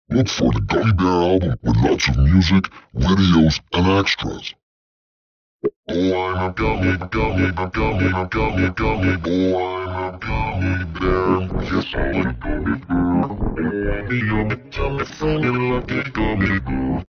Look for the Gummy Bear album with lots of music, videos, and extras. Oh, I'm a gummy, gummy, gummy, gummy, gummy. Oh, I'm a gummy bear. Yes, I'm a gummy bear. Oh, I'm a yummy, yummy, funny, lucky gummy bear.